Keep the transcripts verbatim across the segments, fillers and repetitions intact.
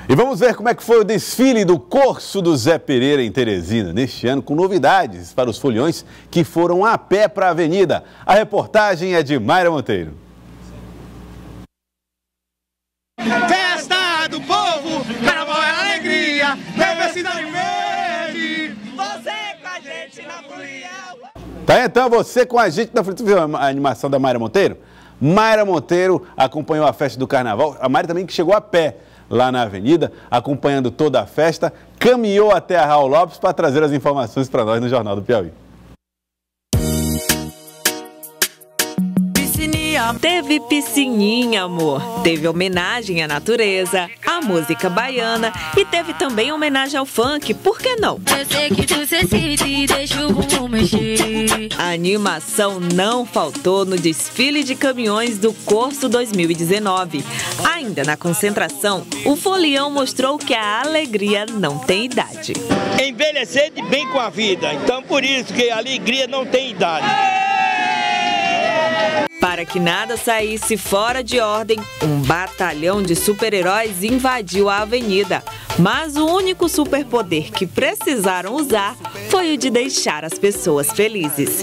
E vamos ver como é que foi o desfile do Corso do Zé Pereira em Teresina, neste ano, com novidades para os foliões que foram a pé para a avenida. A reportagem é de Mayra Monteiro. Festa do povo, carnaval é alegria, diversidade verde, você com a gente na folia. Tá, então você com a gente na folia. Tu viu a animação da Mayra Monteiro? Mayra Monteiro acompanhou a festa do carnaval, a Mayra também que chegou a pé lá na avenida, acompanhando toda a festa, caminhou até a Raul Lopes para trazer as informações para nós no Jornal do Piauí. Teve piscininha, amor. Teve homenagem à natureza, à música baiana e teve também homenagem ao funk, por que não? Eu sei que tu se excita e deixa o bumbum mexer. A animação não faltou no desfile de caminhões do Corso dois mil e dezenove. Ainda na concentração, o folião mostrou que a alegria não tem idade. Envelhecer de bem com a vida, então por isso que a alegria não tem idade. Para que nada saísse fora de ordem, um batalhão de super-heróis invadiu a avenida. Mas o único superpoder que precisaram usar foi o de deixar as pessoas felizes.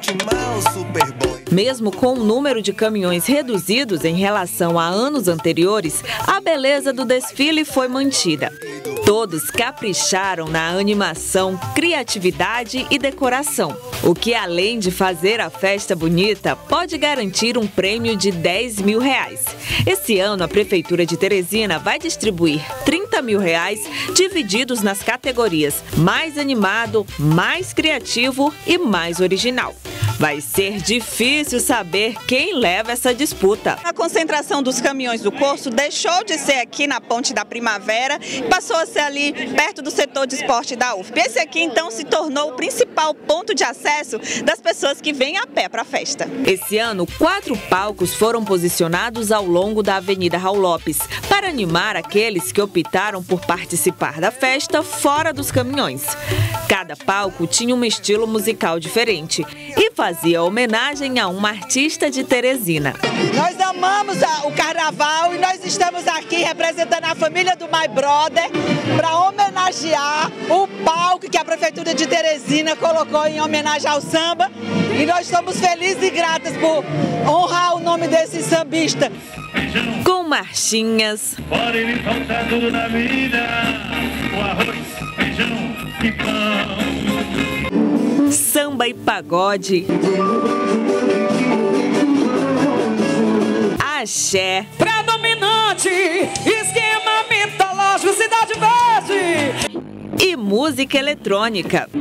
Mesmo com o número de caminhões reduzidos em relação a anos anteriores, a beleza do desfile foi mantida. Todos capricharam na animação, criatividade e decoração, o que, além de fazer a festa bonita, pode garantir um prêmio de dez mil reais. Esse ano, a Prefeitura de Teresina vai distribuir trinta mil reais, divididos nas categorias mais animado, mais criativo e mais original. Vai ser difícil saber quem leva essa disputa. A concentração dos caminhões do Corso deixou de ser aqui na Ponte da Primavera e passou a ser ali perto do setor de esporte da U F P. Esse aqui então se tornou o principal ponto de acesso das pessoas que vêm a pé para a festa. Esse ano, quatro palcos foram posicionados ao longo da Avenida Raul Lopes para animar aqueles que optaram por participar da festa fora dos caminhões. Cada palco tinha um estilo musical diferente e fazia homenagem a uma artista de Teresina. Nós amamos a, o carnaval e nós estamos aqui representando a família do My Brother para homenagear o palco que a Prefeitura de Teresina colocou em homenagem ao samba. E nós estamos felizes e gratas por honrar o nome desse sambista. Com marchinhas, pode me faltar tudo na vida, o arroz, feijão e pão. Samba e pagode, axé, Predominante, esquema mitológico, cidade verde e música eletrônica.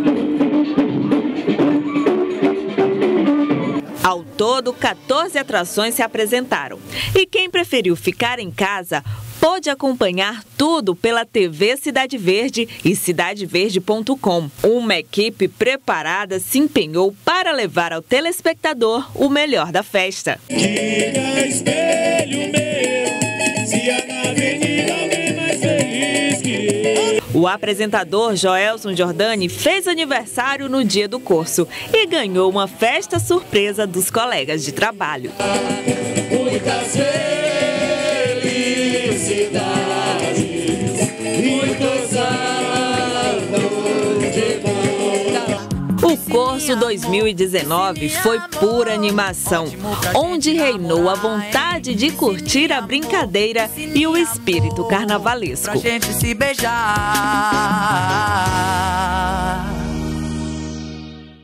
Ao todo, quatorze atrações se apresentaram. E quem preferiu ficar em casa pôde acompanhar tudo pela T V Cidade Verde e cidade verde ponto com. Uma equipe preparada se empenhou para levar ao telespectador o melhor da festa. Diga espelho meu, se há na avenida alguém mais feliz que eu. O apresentador Joelson Jordani fez aniversário no dia do Corso e ganhou uma festa surpresa dos colegas de trabalho. Muitas felicidades, muitos anos de bom. O Corso dois mil e dezenove foi pura animação, onde reinou a vontade de curtir a brincadeira e o espírito carnavalesco. pra gente se beijar.